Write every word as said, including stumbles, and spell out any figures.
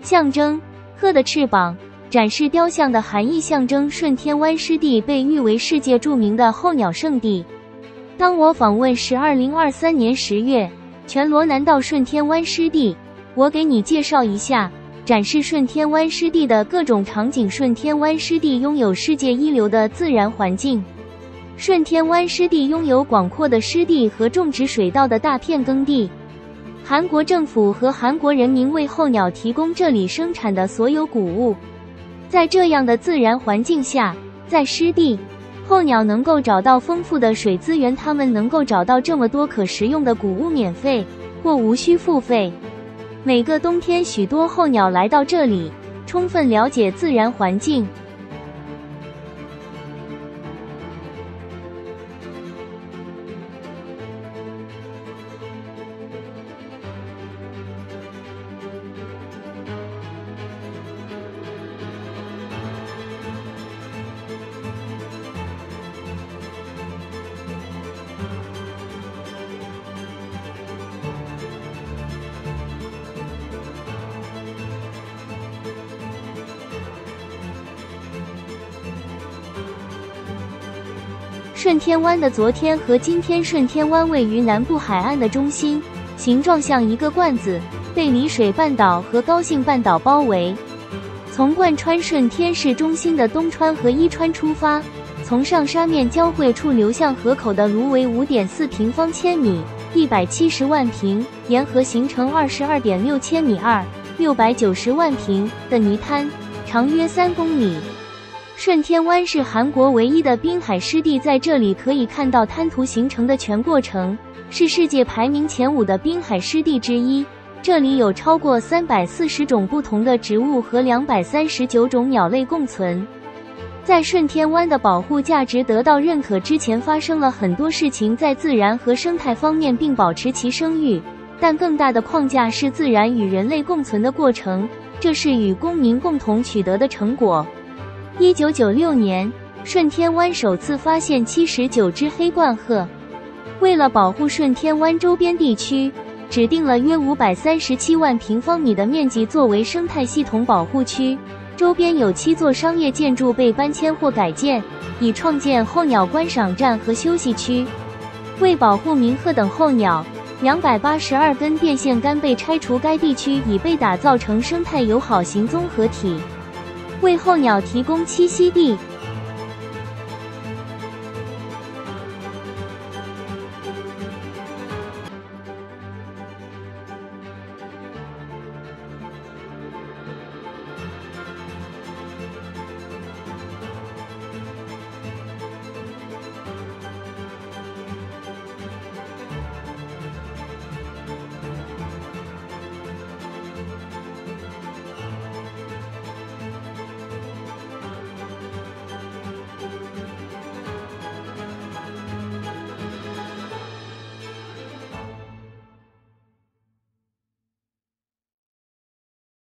象征鹤的翅膀，展示雕像的含义，象征顺天湾湿地被誉为世界著名的候鸟圣地。当我访问时二零二三年十月，全罗南道顺天湾湿地，我给你介绍一下，展示顺天湾湿地的各种场景。顺天湾湿地拥有世界一流的自然环境。顺天湾湿地拥有广阔的湿地和种植水稻的大片耕地。韩国政府和韩国人民为候鸟提供这里生产的所有谷物。在这样的自然环境下，在湿地，候鸟能够找到丰富的水资源，它们能够找到这么多可食用的谷物，免费或无需付费。每个冬天，许多候鸟来到这里，充分了解自然环境。顺天湾的昨天和今天。顺天湾位于南部海岸的中心，形状像一个罐子，被里水半岛和高兴半岛包围。从贯穿顺天市中心的东川和伊川出发，从上沙面交汇处流向河口的芦为 五点四平方千米，一百七十万平，沿河形成 二十二点六千米二六百九十万平的泥滩，长约三公里。顺天湾是韩国唯一的滨海湿地，在这里可以看到滩涂形成的全过程，是世界排名前五的滨海湿地之一。这里有超过三百四十种不同的植物和两百三十九种鸟类共存。在顺天湾的保护价值得到认可之前，发生了很多事情在自然和生态方面，并保持其声誉。但更大的框架是自然与人类共存的过程，这是与公民共同取得的成果。一九九六年，顺天湾首次发现七十九只黑冠鹤。为了保护顺天湾周边地区，指定了约五百三十七万平方米的面积作为生态系统保护区，周边有七座商业建筑被搬迁或改建，以创建候鸟观赏站和休息区。为保护鸣鹤等候鸟，两百八十二根电线杆被拆除，该地区已被打造成生态友好型综合体。为候鸟提供栖息地，